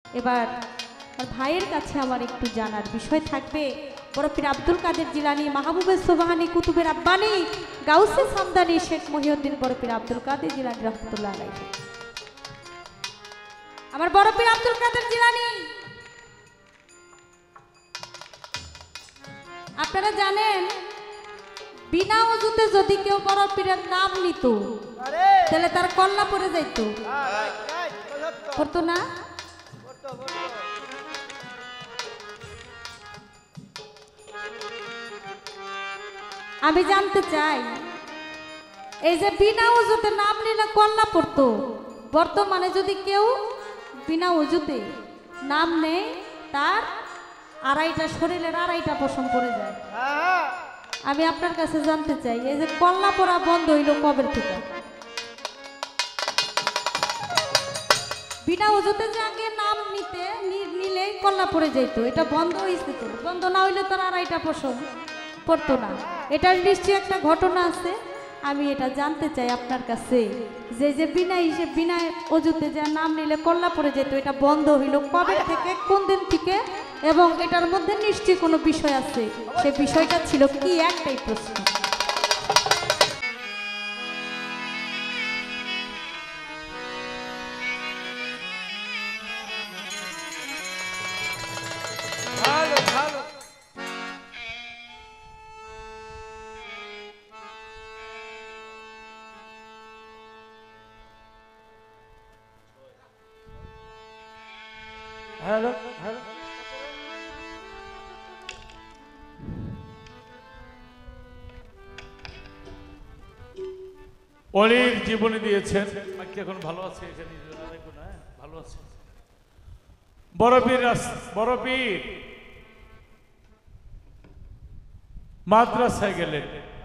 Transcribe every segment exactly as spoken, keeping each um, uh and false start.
এবার আমার ভাইয়ের কাছে আমার একটু জানার বিষয় থাকবে। বড় পীর আব্দুল কাদের জিলানী, মাহবুবে সুবহানী, কুতুবে রাব্বানী, গাউসে সামদানি, শেখ মহিউদ্দিন বড় পীর আব্দুল কাদের জিলানী রহমাতুল্লাহ আলাইহি। আমার বড় পীর আব্দুল কাদের জিলানী, আপনারা জানেন বিনা ওযুতে যদি কেউ বড় পীরের নাম নিত তাহলে তার কল্লা পড়ে যাইতো, পড়তো না? আমি জানতে চাই এই যে বিনা ওযুতে নাম নিলে কল্লা পড়তো, বর্তমানে যদি কেউ বিনা ওযুতে নাম নেয় তার আড়াইটা শরীরের আড়াইটা পশম পড়ে যায়। আমি আপনার কাছে জানতে চাই এই যে কল্লা পড়া বন্ধ হইল কবে থেকে? বিনা ওযুতে যে আগে নাম নিতে নিলে কল্লা পড়ে যেত, এটা বন্ধ হয়েছে তো? বন্ধ না হইলে তার আড়াইটা পশম পড়তো না। এটার নিশ্চয়ই একটা ঘটনা আছে, আমি এটা জানতে চাই আপনার কাছে যে যে বিনা হিসেবে বিনা ওযুতে যে নাম নিলে কল্লা পড়ে যেত, এটা বন্ধ হইল কবে থেকে, কোন দিন থেকে, এবং এটার মধ্যে নিশ্চয়ই কোনো বিষয় আছে, সে বিষয়টা ছিল কি? একটাই প্রশ্ন। হ্যালো হ্যালো, অনেক জীবনী দিয়েছেন, এখন ভালো আছে, এখানে ভালো আছে। বড় পীর বড় পীর মাদ্রাসায় গেলেন,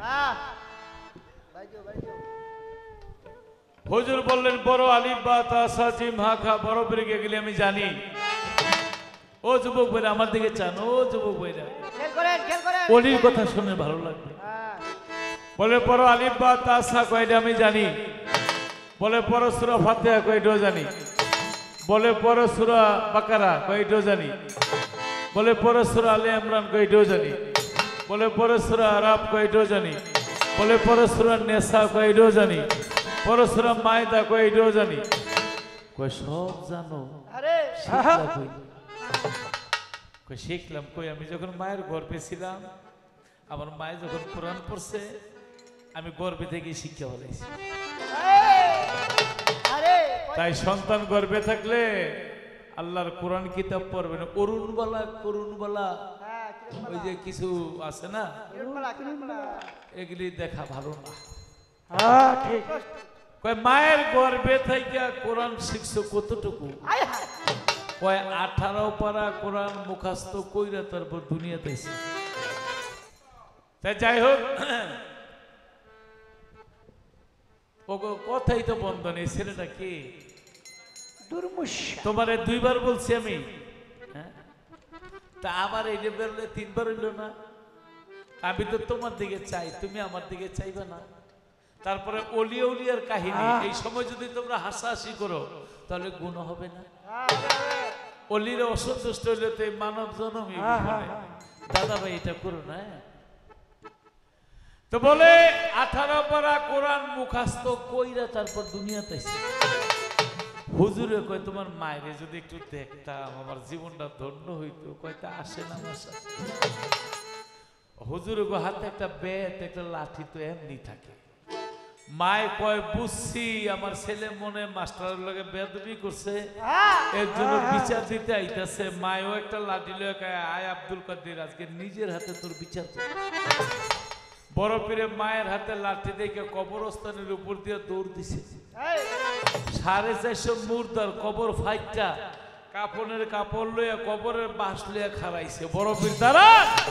হুজুর বললেন বড় আলিফ বা তাসা জিম হা খা। বড় পীরকে গেলে আমি জানি। ও যুবক ভাইরা আমার দিকে চান, ও যুবক ভাইরা অলির কথা শুনে ভালো লাগবে। বলে পড়ো আলিফ বা তাসা কয়টা আমি জানি। বলে পড়ো সূরা ফাতিহা কয়টাও জানি। বলে পড়ো সূরা বাকারা কয়টাও জানি। বলে পড়ো সূরা আলে ইমরান কয়টাও জানি। বলে পড়ো সূরা আরাফ কয়টাও জানি। বলে পড়ো সূরা নিসা কয়টাও জানি। পড়ো সূরা মায়দা কয়টাও জানি। কই সব জানো? আরে কই শিখলাম কই? আমি যখন মায়ের গর্ভে ছিলাম, আমার মায়ে যখন কোরআন পড়ছে, আমি গর্ভে থেকে শিক্ষা বলেছি। তাই সন্তান গর্ভে থাকলে আল্লাহর কোরআন কিতাব পড়বে না। অরুণ বলা করুণ বলা ওই যে কিছু আছে না, এগুলি দেখা ভালো না। কয় মায়ের গর্ভে থেকে কোরআন শিখছো কতটুকু? কয় আঠারো পারা কোরআন মুখস্থ কইরা তারপর দুনিয়াতে এসে। তাই যাই হোক, ও কথাই তো বন্ধ নেই। ছেলেটা কি তোমারে দুইবার বলছি আমি, হ্যাঁ? তা আবার এই যে বেরোলে তিনবার হইল না। আমি তো তোমার দিকে চাই, তুমি আমার দিকে চাইবে না। তারপরে অলিয়া উলিয়ার কাহিনী, এই সময় যদি তোমরা হাসাহাসি করো তাহলে গুণ হবে না। অলিরা অসন্তুষ্ট হইলে তো মানব জনমই দাদা ভাই এটা করো না। তো বলে আঠারো পারা কোরআন মুখস্থ কইরা তারপর দুনিয়াতে এসে। হুজুরে কয় তোমার মায়েরে যদি একটু দেখতাম আমার জীবনটা ধন্য হইতো। কয়টা আসে না আমার সাথে। হুজুরে কয় হাতে একটা বেত একটা লাঠি তো এমনি থাকে। মায় কয় বুঝছি আমার ছেলে মনে মাস্টারের লগে বেয়াদবি করছে, এর জন্য বিচার দিতে আইতাছে। মায়ও একটা লাঠি লয়ে কয় আয় আব্দুল কাদের আজকে নিজের হাতে তোর বিচার কর। বড় পীরে মায়ের হাতে লাঠি দেখে কবরস্থানের উপর দিয়ে দৌড় দিছে। সাড়ে চারশো মুর্দার কবর ফাইটটা কাপড়ের কাপড় লইয়া কবরের বাঁশ লইয়া খাড়াইছে। বড় পীর দ্বারা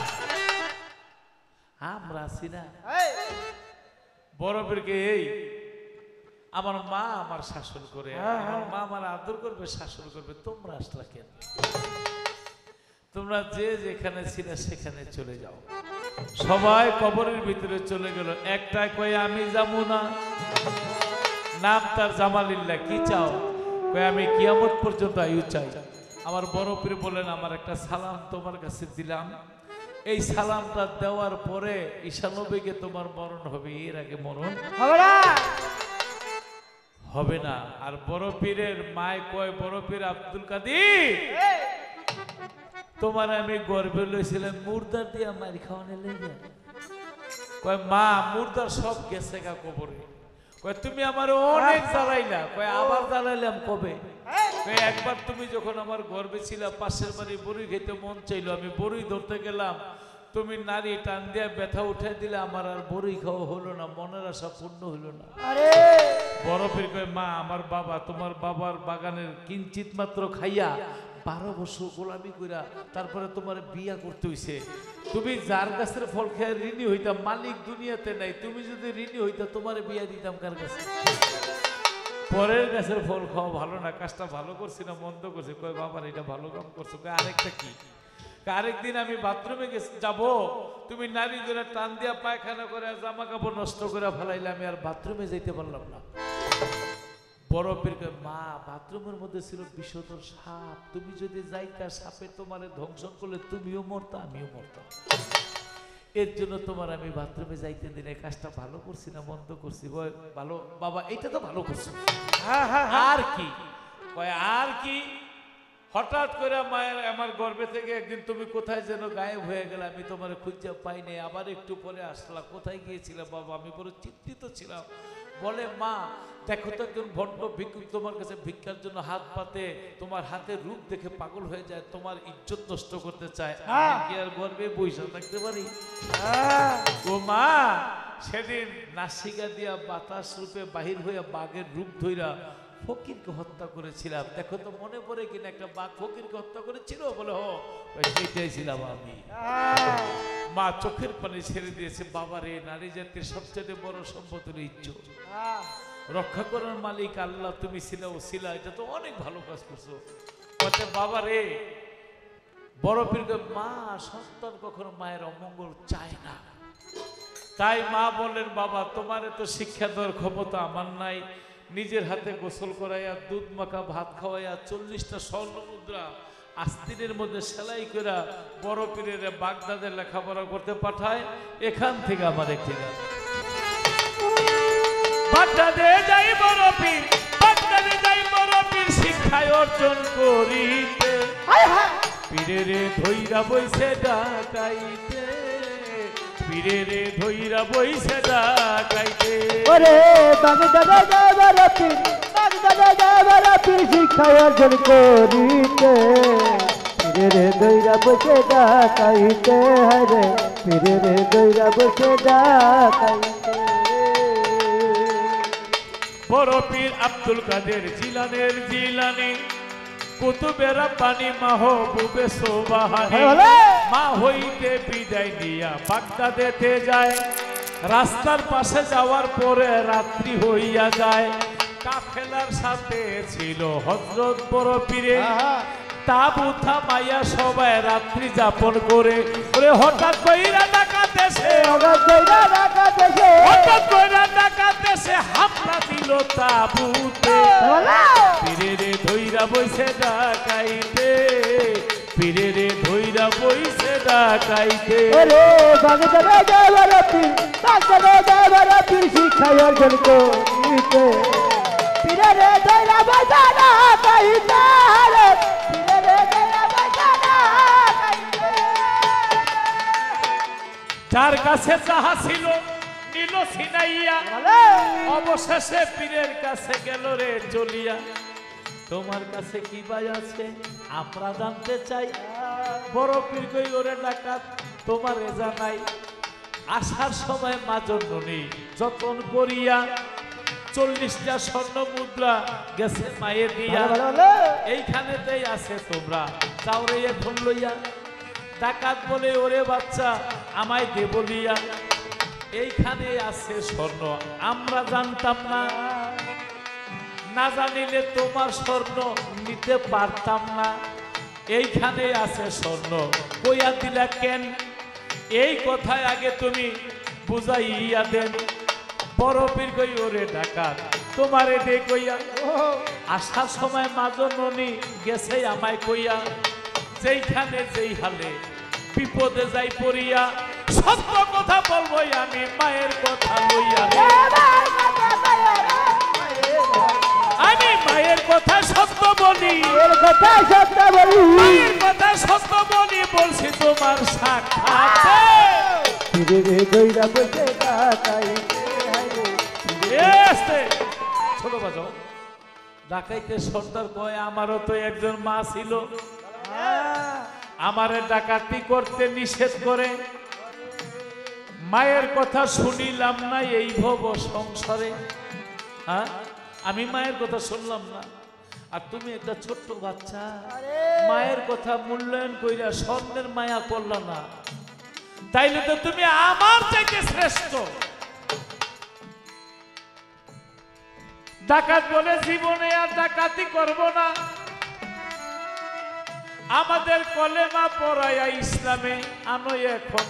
আমরা আছি না। বড় পীরকে এই আমার মা আমার শাসন করে, আমার মা আমার আদর করবে, শাসন করবে, তোমরা আসলা কেন? তোমরা যে যেখানে ছিলে সেখানে চলে যাও। সবাই কবরের ভিতরে চলে গেল। একটা কয় আমি যাবো না, নাম তার জামালিল্লাহ। কি চাও? কয় আমি কিয়ামত পর্যন্ত আয়ু চাই। আমার বড় পীর বলেন আমার একটা সালাম তোমার কাছে দিলাম, এই সালামটা দেওয়ার পরে ঈশা নবীকে তোমার মরণ হবে, এর আগে মরণ হবে না হবে না। আর বড় পীরের মায় কয়, বড় পীর আব্দুল কাদের তোমার আমি গর্বে লইছিলাম মুর্দার দিয়া মারি খাওয়ানে লেগে, কয় মা মুর্দার সব গেছে গা কবরে, কয় তুমি আমার অনেক জ্বালাইলা, কয় আবার জ্বালাইলাম কবে, কয় একবার তুমি যখন আমার গর্বে ছিলা পাশের বাড়ি বড়ি খেতে মন চাইলো, আমি বড়ি ধরতে গেলাম, তুমি নারী টান দিয়া ব্যথা উঠাই দিলে, আমার আর বড়ি খাওয়া হলো না, মনের আশা পূর্ণ হইল না। বড় পীর কয় মা আমার বাবা তোমার বাবার বাগানের কিঞ্চিত মাত্র খাইয়া বারো বছর গোলামি কইরা তারপরে তোমার বিয়া করতে হইছে, তুমি যার গাছের ফল খেয়ে ঋণী হইতাম, মালিক দুনিয়াতে নাই, তুমি যদি ঋণী হইতা তোমার বিয়া দিতাম কার কাছে? পরের গাছের ফল খাওয়া ভালো না, কাজটা ভালো করছি না মন্দ করছি? কয় বাবার এটা ভালো কাম করছো। কয় আরেকটা কি? আরেকদিন আমি বাথরুমে যাব, তুমি নারী ধরে টান দিয়া পায়খানা করে জামা কাপড় নষ্ট করে ফেলাইলে, আমি আর বাথরুমে যাইতে পারলাম না। বড় পীর কয় মা বাথরুমের মধ্যে ছিল বিষধর সাপ, তুমি যদি যাইতা সাপে তোমারে ধ্বংসন করলে তুমিও মরতা আমিও মরতাম, এর জন্য তোমার আমি বাথরুমে যাইতে দিন, এই কাজটা ভালো করছি না মন্দ করছি? ভালো বাবা, এইটা তো ভালো করছো। আর কি? কয় আর কি? হঠাৎ করে মায়ের আমার গর্ভে থেকে একদিন তুমি কোথায় যেন গায়েব হয়ে গেলে, আমি তোমার খুঁজে পাই নাই, আবার একটু পরে আসলা, কোথায় গিয়েছিলাম বাবা? আমি বড় চিন্তিত ছিলাম। বলে মা দেখো তো একজন ভণ্ড ভিক্ষুক তোমার কাছে ভিক্ষার জন্য হাত পাতে, তোমার হাতের রূপ দেখে পাগল হয়ে যায়, তোমার ইজ্জত নষ্ট করতে চায়, আমি কি আর গর্বে বইসা থাকতে পারি? ও মা সেদিন নাসিকা দিয়া বাতাস রূপে বাহির হইয়া বাঘের রূপ ধইরা ফকিরকে হত্যা করেছিলাম, দেখো তো মনে পড়ে কিনা একটা বাঘ ফকিরকে হত্যা করেছিল? বলে হো সেইটাই ছিলাম আমি। মা চোখের পানি ছেড়ে দিয়েছে, বাবা রে নারী জাতির সবচেয়ে বড় সম্পদ হলো ইজ্জত, রক্ষা করার মালিক আল্লাহ, তুমি ছিলা ও ছিলা, এটা তো অনেক ভালো কাজ করছো। বলছে বাবা রে, বড় পীর মা সন্তান কখনো মায়ের অমঙ্গল চায় না, তাই মা বললেন বাবা তোমার তো শিক্ষা দেওয়ার ক্ষমতা আমার নাই, নিজের হাতে গোসল করাইয়া দুধ মাখা ভাত খাওয়াইয়া চল্লিশটা স্বর্ণ মুদ্রা আস্তিনের মধ্যে সেলাই করে বড় পীরের বাগদাদে লেখাপড়া করতে পাঠায়, এখান থেকে আমার একটি গান। বাগদাদে যাই বড় পীর, বাগদাদে যাই বড় পীর শিক্ষায় অর্জন করিতে, পীরেরে ধইরা বইছে ডাকাইতে, পীরেরে ধইরা বইছে ডাকাইতে। ওরে বাগদাদে যাই বড় পীর, বাগদাদে যাই বড় পীর শিক্ষায় অর্জন করিতে, পীরেরে ধইরা বইছে ডাকাইতে, হরে পীরেরে ধইরা বইছে ডাকাইতে। বড় পীর আব্দুল কাদের জিলানের জিলানি, কুতুবের পানি মাহবুবে সোবাহানি, মা হইতে বিদায় নিয়া বাগদাদেতে যায়, রাস্তার পাশে যাওয়ার পরে রাত্রি হইয়া যায়, কাফেলার সাথে ছিল হযরত বড় পীরে, তাবুত থামাইয়া সবাই রাত্রি যাপন করে, ওরে হঠাৎ কইরা ডাকাত এসে, হঠাৎ কইরা ডাকাত এসে, হঠাৎ কইরা ডাকাত এসে হামলা দিল তাবুতে, পীরেরে ধইরা বইছে ডাকাইতে, পীরেরে ধইরা বইছে ডাকাইতে। ওরে বাগদাদে যাই বড় পীর, বাগদাদে যাই বড় পীর শিক্ষায় অর্জন করিতে, পীরেরে ধইরা বইছে ডাকাইতে, পীরেরে ধইরা বইছে ডাকাইতে। যার কাছে যাহা ছিল নিল ছিনাইয়া, অবশেষে পীরের কাছে গেল রে চলিয়া, তোমার কাছে কি ভাই আছে আমরা জানতে চাই। বড় পীর কই ওরে ডাকাত তোমারে জানাই, আসার সময় মা জননী যতন করিয়া চল্লিশটা স্বর্ণ মুদ্রা গেছে মায়ের দিয়া, এইখানেতেই আছে তোমরা যাও রে এখন লইয়া। ডাকাত বলে ওরে বাচ্চা আমায় দে বলিয়া, এইখানে আছে স্বর্ণ আমরা জানতাম না, না জানিলে তোমার স্বর্ণ নিতে পারতাম না, এইখানে আছে স্বর্ণ কইয়া দিলা কেন, এই কথায় আগে তুমি বুঝাইয়া দেন। বড় পীর কই ওরে ডাকাত তোমারে দে কইয়া আসার সময় মাজন ননি গেছে আমায় কইয়া যেইখানে যেই হালে বিপদে যাই পড়িয়া সত্য কথা বলবো আমি মায়ের কথা লইয়া আমি মায়ের কথা সত্য বলি কথা সত্য বলি মায়ের কথা সত্য বলি বলছি তোমার সাক্ষাৎ ফিরে রে দইরা বসে তাকাই এসতে ছোট বাজাও ডাকাইতে সর্দার কয় আমারও তো একজন মা ছিল আমারে ডাকাতি করতে নিষেধ করে মায়ের কথা শুনিলাম না এই ভব সংসারে হ্যাঁ আমি মায়ের কথা শুনলাম না আর তুমি একটা ছোট্ট বাচ্চা মায়ের কথা মূল্যায়ন কইরা স্বর্ণের মায়া করলা না তাইলে তো তুমি আমার থেকে শ্রেষ্ঠ ডাকাত বলে জীবনে আর ডাকাতি করব না আমাদের কলেমা পড়াইয়া ইসলামে আনো এখন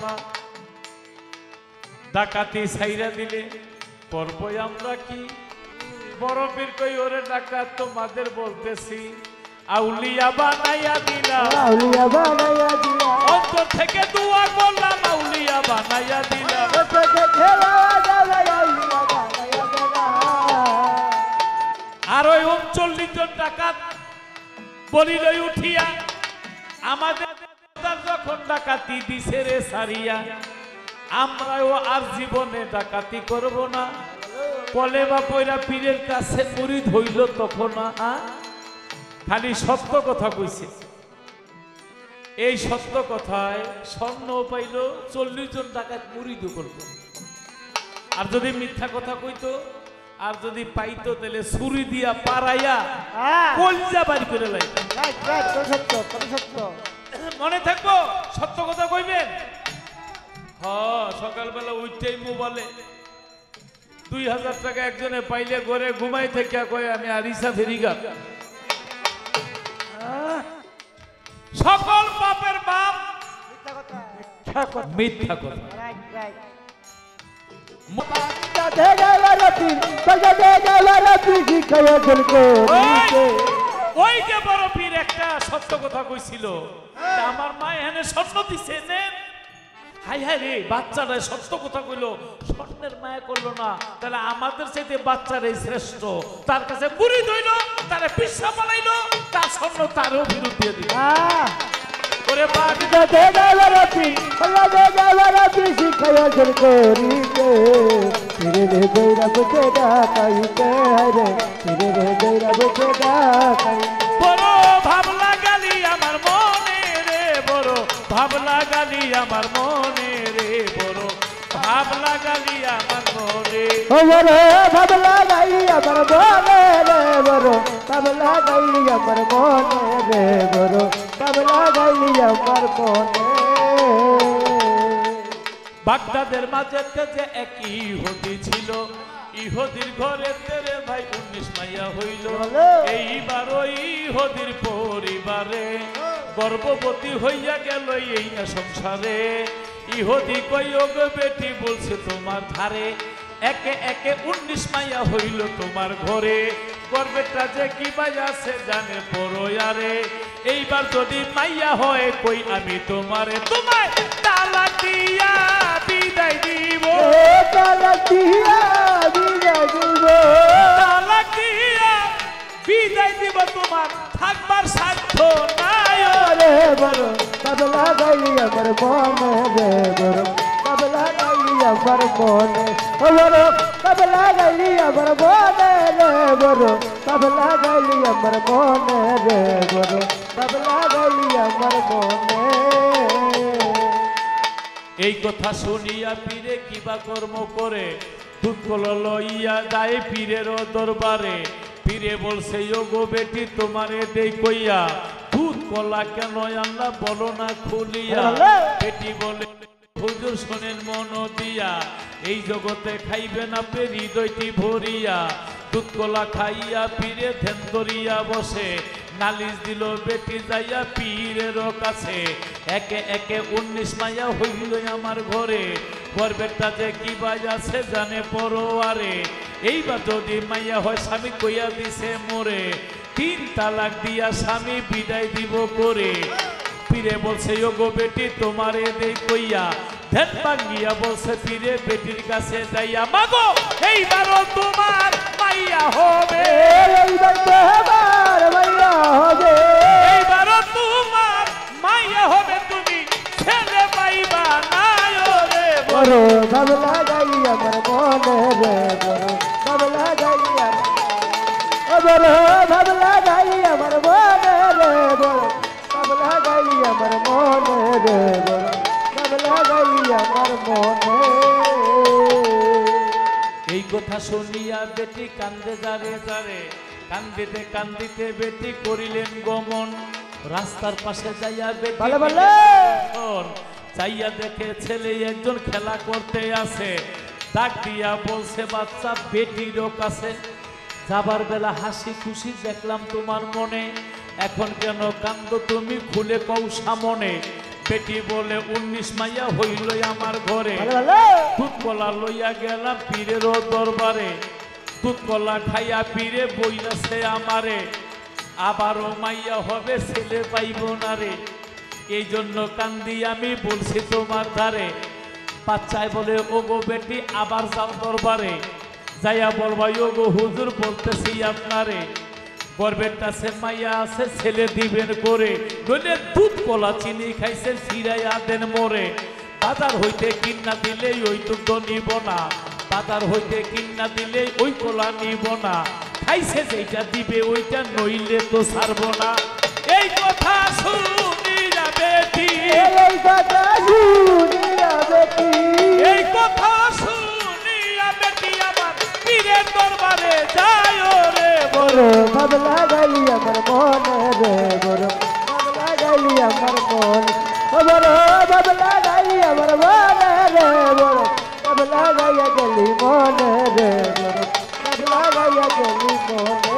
ডাকাতি ছাইরা দিলে পড়বই আমরা কি বড় পীর কই ওরে ডাকাত তোমাদের বলতেছি আউলিয়া বানাইয়া দিলা আউলিয়া বানাইয়া দিলা অন্তর থেকে দোয়া করলাম আউলিয়া বানাইয়া দিলা আর ওই উনচল্লিশ জন ডাকাত বলিল উঠিয়া আমাদের যখন ডাকাতি দিছে রে সারিয়া আমরাও আর জীবনে ডাকাতি করব না কলেমা পয়রা পীরের কাছে মুরিদ হইল তখন খালি সত্য কথা কইছে এই সত্য কথায় স্বর্ণ পাইল চল্লিশ জন ডাকাত মুরিদ করত আর যদি মিথ্যা কথা কইতো আর যদি পাইতো তাহলে ছুরি দিয়া পারাইয়া কলজা বাড়ি করে লাই মনে থাকবো সত্য কথা কইবেন হ্যাঁ সকালবেলা উঠতেই মোবাইলে দুই হাজার টাকা একজনে পাইলে ঘরে ঘুমাই থেকে কয় আমি আরিসা ফেরিগা সকল পাপের বাপ মিথ্যা কথা ওই যে বড় পীর একটা সত্য কথা কইছিল আমার মা এখানে স্বর্ণ দিছে নেন হাই হাই রে বাচ্চারা সত্য কথা কইলো স্বর্ণের মায়া করলো না তাহলে আমাদের চাইতে বাচ্চারা শ্রেষ্ঠ তার কাছে বুড়ি ধইল তারে পিসা পালাইলো তার স্বর্ণ তারও ফেরত দিয়ে দিল করে বাড়ি দে গাওয়ারাতি আল্লাহ দে গাওয়ারাতি শিখায়া জল করিতে ফিরে রে দইরা বসে ডাকাইতে রে ফিরে রে দইরা বসে ডাকাই বড় ভাব লাগালি আমার মনে রে বড় ভাব লাগালি আমার মনে রে বড় ভাব লাগালি আমার মনে ও বড় ভাব লাগাই আমার মনে রে বড় ভাব লাগাই আমার মনে রে বড় ভাব লাগাই আমার মনে বাগদাদের মাঝে যে এক ইহুদি ছিল ইহুদির ঘরে তেরে ভাই উনিশ মাইয়া হইল এইবার ওই ইহুদির পরিবারে গর্ভবতী হইয়া গেল এই না সংসারে ইহুদি কইগ বেটি বলছে তোমার ধারে একে একে উনিশ মাইয়া হইল তোমার ঘরে গর্বেটা যে কি বাই আছে জানে পড়য়ারে এইবার যদি মাইয়া হয় কই আমি তোমারে তোমায় তালাক দিয়া বিদায় দিব তালাক দিয়া বিদায় দিব তালাক দিয়া বিদায় দিব তোমার থাকবার সাধ্য নাই রে বড় বাবলা গাইলি আমার মনে রে বড় বাবলা গাইলি আমার মনে ও বড় বাবলা গাইলি আমার মনে রে বড় বাবলা গাইলি আমার মনে রে বড় বাবলা গাইলি আমার মনে এই কথা শুনিয়া পীরে কিবা কর্ম করে দুধ কলা লইয়া যায় পীরের দরবারে পীরে বলছে ও গো বেটি তোমারে দেই কইয়া দুধ কলা কেন আল্লাহ বলো না খুলিয়া বেটি বলে হুজুর শোনেন মন দিয়া এই জগতে খাইবে না পে হৃদয়টি ভরিয়া দুধ কলা খাইয়া পীরে ধ্যান করিয়া বসে নালিশ দিল বেটি যাইয়া পীরের কাছে একে একে উনিশ মাইয়া হইল আমার ঘরে গর্বেরটা যে কি বাজাছে জানে পরোয়ারে এইবার যদি মাইয়া হয় স্বামী কইয়া দিছে মোরে তিন তালাক দিয়া স্বামী বিদায় দিব করে পীরে বলছে ও গো বেটি তোমারে দেই কইয়া ধ্যান ভাঙ্গিয়া বলছে পীরে বেটির কাছে যাইয়া মাগো এইবারও তোমার মাইয়া হবে এইবার তো আমার মাইয়া হবে এইবারও তোমার মাইয়া হবে তুমি ছেলে পাইবা না রে বড় বাবলা গাই আমার মনে রে বড় বাবলা গাই বড় বাবলা গাই আমার মনে রে বড় বাবলা গাই আমার মনে রে বড় বাবলা গাই আমার মনে এই কথা শুনিয়া বেটি কান্দে যারে যারে কান্দিতে কান্দিতে বেটি করিলেন গমন রাস্তার পাশে যাইয়া বেটি ভালো ভালো চাইয়া দেখে ছেলে একজন খেলা করতে আসে ডাক দিয়া বলছে বাচ্চা বেটিরও কাছে যাবার বেলা হাসি খুশি দেখলাম তোমার মনে এখন কেন কান্দ তুমি খুলে কও সামনে বেটি বলে উনিশ মাইয়া হইল আমার ঘরে ভালো ভালো দুধ কলা লইয়া গেলাম পীরের দরবারে দুধ কলা খাইয়া পীরে বইলাছে আমারে আবারও মাইয়া হবে ছেলে পাইব না রে এই জন্য কান্দি আমি বলছি তোমার ধারে বাচ্চায় বলে ও গো বেটি আবার যাও দরবারে যাইয়া বলবা ও গো হুজুর বলতেছি আপনারে গর্বের কাছে মাইয়া আছে ছেলে দিবেন করে নইলে দুধ কলা চিনি খাইছে ফিরাইয়া দেন মোরে বাজার হইতে কিন্না দিলে ওই দুধ নিব না বাজার হইতে কিন্না দিলে ওই কলা নিব না খাইছে যেটা দিবে ওইটা নইলে তো ছাড়ব না এই কথা শুনিয়া বেটি এই কথা শুনিয়া বেটি এই কথা শুনিয়া বেটি আমার পীরের দরবারে যায় রে বড় বাবলা গাই আমার মনে রে বড় বাবলা গাই আমার মনে বড় বাবলা গাই আমার মনে রে বড় বাবলা গাইয়া গেলি মনে রে বড় বাবলা গাইয়া গেলি মনে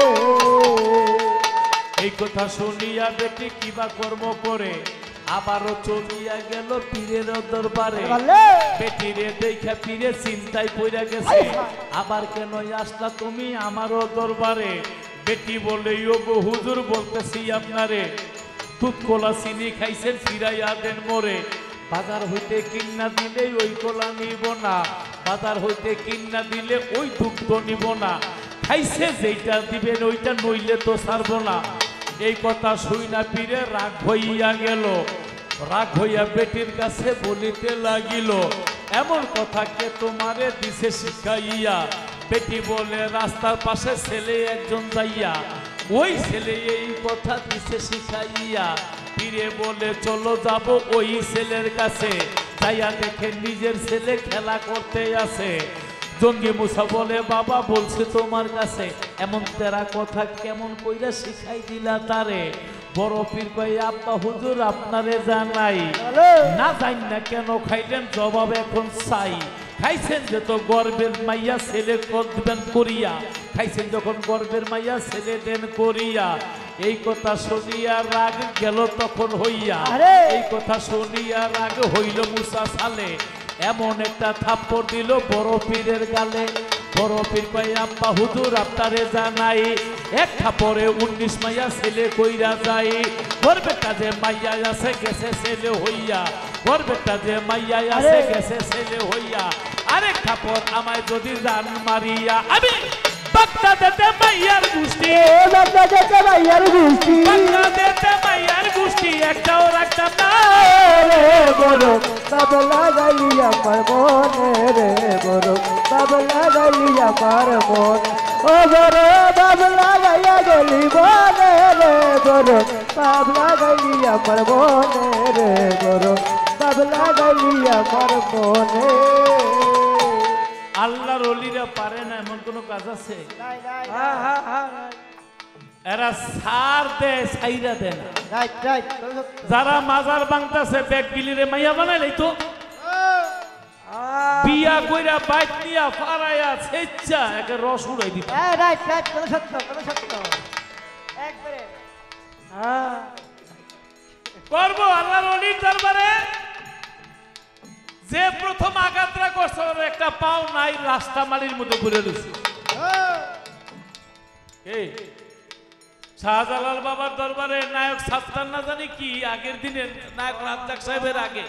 এই কথা শুনিয়া বেটি কিবা কর্ম করে আবারও চলিয়া গেল পীরের দরবারে বেটিরে দেখা পীরে চিন্তায় পড়ে গেছে আবার কেন আসলা তুমি আমারও দরবারে বেটি বলে ও গো হুজুর বলতেছি আপনারে দুধ কলা চিনি খাইছেন ফিরাইয়া দেন মোরে বাজার হইতে কিন্না দিলে ওই কলা নিব না বাজার হইতে কিন্না দিলে ওই দুধ নিব না খাইছে যেটা দিবেন ওইটা নইলে তো ছাড়ব না এই কথা শুই না পীরে রাগ হইয়া গেল রাগ হইয়া বেটির কাছে বলিতে লাগিল এমন কথা কে তোমারে দিছে শিখাইয়া বেটি বলে রাস্তার পাশে ছেলে একজন যাইয়া ওই ছেলে এই কথা দিছে শিখাইয়া পীরে বলে চলো যাব ওই ছেলের কাছে যাইয়া দেখে নিজের ছেলে খেলা করতে আছে জঙ্গি মুসা বলে বাবা বলছে তোমার কাছে এমন তেরা কথা কেমন কইরা শিখাই দিলা তারে বড় পীর ভাই আব্বা হুজুর আপনারে জানাই না জান না কেন খাইলেন জবাব এখন চাই খাইছেন যে তো গর্বের মাইয়া ছেলে করবেন করিয়া খাইছেন যখন গর্বের মাইয়া ছেলে দেন করিয়া এই কথা শুনিয়া রাগ গেল তখন হইয়া এই কথা শুনিয়া রাগ হইল মুসা সালে এমন একটা থাপ্পড় দিল বড় পীরের গালে বড় পীর কয় আব্বা হুজুর আপনারে জানাই এক থাপ্পড়ে উনিশ মাইয়া ছেলে কইরা যাই গর্বের কাজে মাইয়া আছে গেছে ছেলে হইয়া গর্বের কাজে মাইয়া আছে গেছে ছেলে হইয়া আরেক থাপ্পড় আমায় যদি জান মারিয়া আমি বাগদা দেতে মাইয়ার গুষ্টি বাগদা দেতে মাইয়ার গুষ্টি বাগদা দেতে মাইয়ার গুষ্টি একটাও রাখতাম না রে বড় বাবলা গাই আমার মনে রে বড় বাবলা গাই আমার মনে ও বড় বাবলা গাইয়া গেলি মনে রে বড় বাবলা গাই আমার মনে রে বড় বাবলা গাই আমার মনে আল্লাহর ওলিরা পারে না এমন কোন কাজ আছে এরা সার দেয় সাইরা দেয় না যারা মাজার বাংতাছে ব্যাগ গিলিরে মাইয়া বানাইলেই তো বিয়া কইরা বাইক নিয়া ফারাইয়া ছেচ্চা একে রস উড়াই দিত রাইট রাইট কোন সত্য কোন সত্য একবারে হ্যাঁ করবো আল্লাহর ওলির দরবারে। যে প্রথম আঘাতটা করছে ওর একটা পাও নাই, রাস্তা মালির মধ্যে ঘুরে দিচ্ছে। এই শাহজালাল বাবার দরবারে নায়ক সাত্তার না জানি কি আগের দিনের নায়ক রাজ্জাক সাহেবের আগে,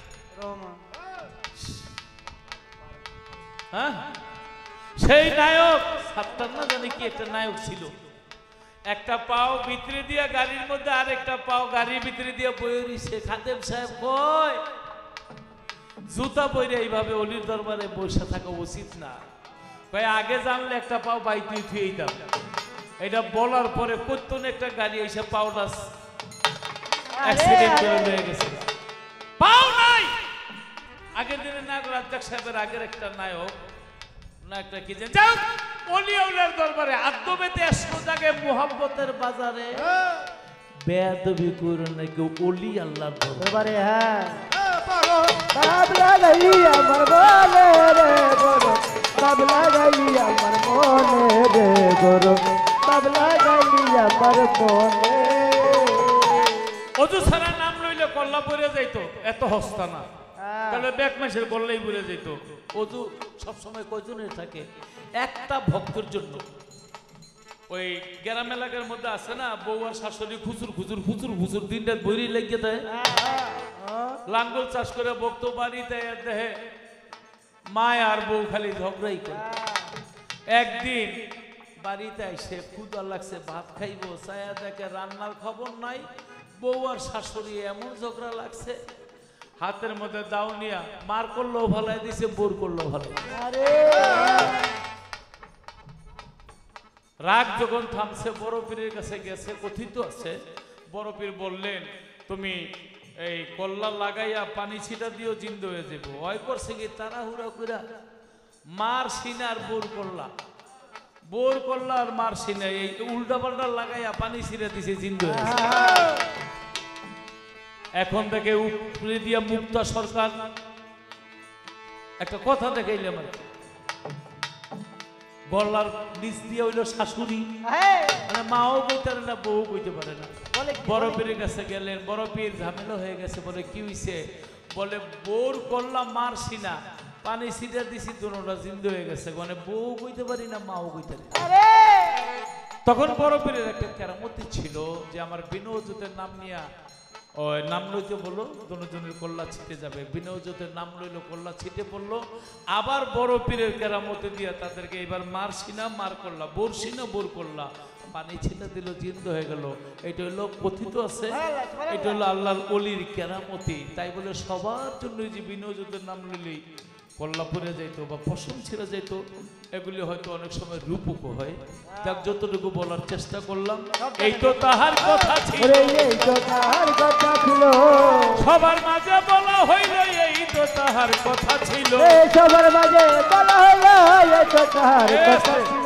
হ্যাঁ সেই নায়ক সাত্তার না জানি কি একটা নায়ক ছিল, একটা পাও ভিতরে দিয়া গাড়ির মধ্যে আর একটা পাও গাড়ির ভিতরে দিয়া বয়ে রইছে। খাদেম সাহেব কয় জুতা পরে এইভাবে অলির দরবারে বসে থাকা উচিত না, কয় আগে জানলে একটা পাও বাইতে থুয়ে দিতাম। এটা বলার পরে কতন একটা গাড়ি এসে পাওটা অ্যাক্সিডেন্ট করে হয়ে গেছে, পাও নাই। আগের দিনে নায়ক রাজ্জাক সাহেবের আগের একটা নায়ক না একটা কি জানেন, যাও অলি আউলিয়ার দরবারে আদবেতে এসো জাগে মোহাম্মতের বাজারে বেয়াদবি করে নাকি অলি আল্লাহর দরবারে। হ্যাঁ বাবলা গাই আমার মনে রে গরো, বাবলা গাই আমার মনে রে গরো, বাবলা গাই আমার মনে। অজু ছাড়া নাম লইলে কল্লা পড়ে যাইতো, এত হস্তা না, তাহলে ব্যাক মাসের কল্লাই পড়ে যাইত। অজু সবসময় কয়জনের থাকে? একটা ভক্তের জন্য। ওই গ্রাম এলাকার মধ্যে আছে না, বউ আর শাশুড়ি খুচুর খুচুর খুচুর খুচুর দিন রাত বইরি লেগে দেয়, লাঙ্গল চাষ করে ভক্ত বাড়ি দেয়, দেহে মায় আর বউ খালি ঝগড়াই করে। একদিন বাড়িতে এসে ক্ষুধা লাগছে, ভাত খাইবো, ছায়া দেখে রান্নার খবর নাই, বউ আর শাশুড়ি এমন ঝগড়া লাগছে, হাতের মধ্যে দাও নিয়া মার করলো ভালাই দিছে, বোর করলো ভালাই। রাগ যখন থামছে বড় পীরের কাছে গেছে, কথিত আছে বড় পীর বললেন তুমি এই কল্লা লাগাইয়া পানি ছিটা দিও, জিন্দ হয়ে যাবো। ওই করছে কি তাড়াহুড়া কইরা মার সিনার বোর করলা, বোর করলা আর মার সিনা এই উল্টা পাল্টা লাগাইয়া পানি ছিটা দিছে, জিন্দ হয়ে গেছে। এখন থেকে উপরে দিয়া মুক্তা সরকার একটা কথা দেখাইলাম আর কি, গলার নিচ দিয়ে হইলো শাশুড়ি, মানে মাও কইতে পারে না, বউ কইতে পারে না। বড় পীরের কাছে গেলেন, বড় পীর ঝামেলা হয়ে গেছে, বলে কি হইছে? বলে বোর করলাম মার সিনা, পানি সিটা দিছি, দুটোটা জিন্দু হয়ে গেছে, মানে বউ কইতে পারি না, মাও কইতে পারি। তখন বড় পীরের একটা কেরামতি ছিল যে আমার বিনোজতের নাম নিয়া ওই নাম লইতে বললো, দুজনের কল্লা ছিটে যাবে। বিনয়জতের নাম লইলো, কল্লা ছিটে পড়লো। আবার বড় পীরের কেরামতে দিয়া তাদেরকে এবার মার সিনা মার করলা, বোর সিনা বোর করলা, পানি ছিটা দিল, জিন্দ হয়ে গেল। এটা হলো কথিত আছে, এটা হলো আল্লাহর অলির কেরামতি। তাই বলে সবার জন্য যে বিনয়জতের নাম লইলেই কল্লা পড়ে যাইতো বা পশম ছিঁড়ে যাইতো, এগুলি হয়তো অনেক সময় রূপকও হয়। যাক, যতটুকু বলার চেষ্টা করলাম, এই তো তাহার কথা ছিল, এই তো তাহার কথা ছিল, সবার মাঝে বলা হইল এই তো তাহার কথা ছিল, সবার মাঝে বলা হইল এই তো তাহার কথা ছিল।